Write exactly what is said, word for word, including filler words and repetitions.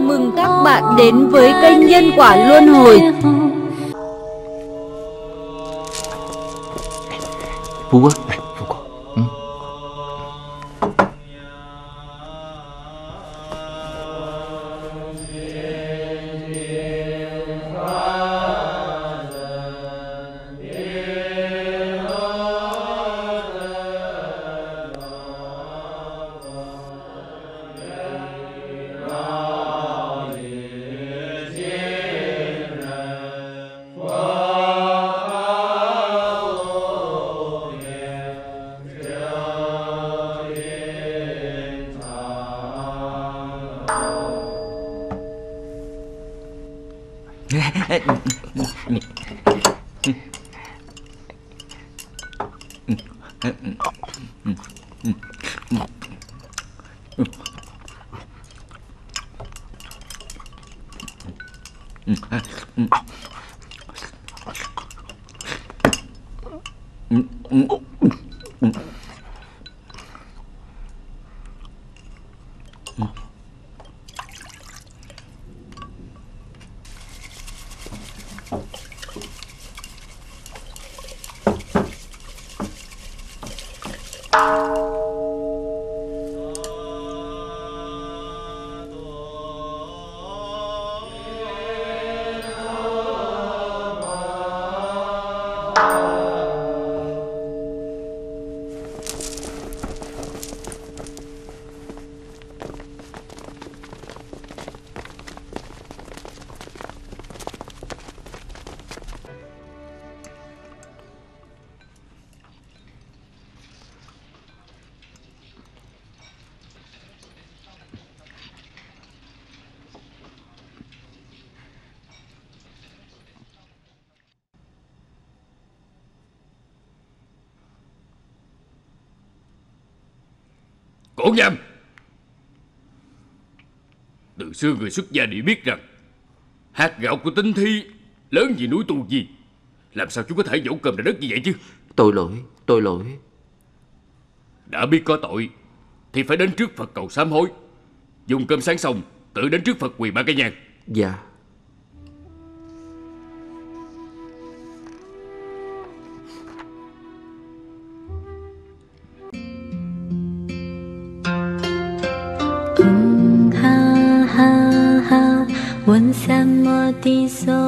mừng các bạn đến với kênh Nhân Quả Luân Hồi. Phú Quốc, Phú Quốc. Ừ. Cổ nham! Từ xưa người xuất gia đều biết rằng hạt gạo của Tinh Thi lớn như núi Tu Di. Làm sao chúng có thể dẫu cơm ra đất như vậy chứ? Tội lỗi, tội lỗi. Đã biết có tội thì phải đến trước Phật cầu sám hối. Dùng cơm sáng xong tự đến trước Phật quỳ ba cái nhang. Dạ. Hum ha ha ha, Wan Sam Mo Ti So